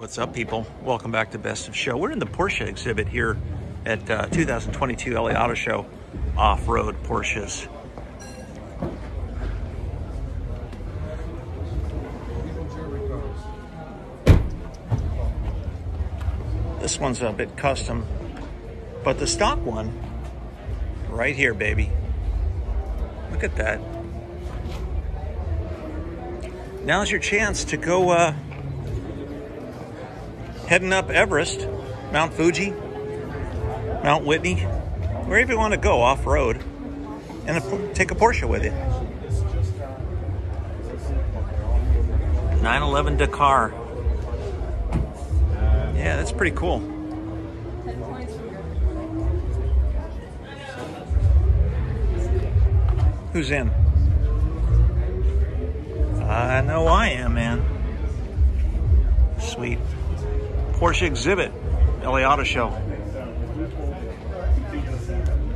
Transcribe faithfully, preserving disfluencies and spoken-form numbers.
What's up, people? Welcome back to Best of Show. We're in the Porsche exhibit here at uh, two thousand twenty-two L A Auto Show, off-road Porsches. This one's a bit custom, but the stock one, right here, baby. Look at that. Now's your chance to go uh, heading up Everest, Mount Fuji, Mount Whitney, wherever you want to go off-road, and a, take a Porsche with you. nine eleven Dakar. Yeah, that's pretty cool. Who's in? I know I am, man. Sweet. Porsche exhibit, L A Auto Show.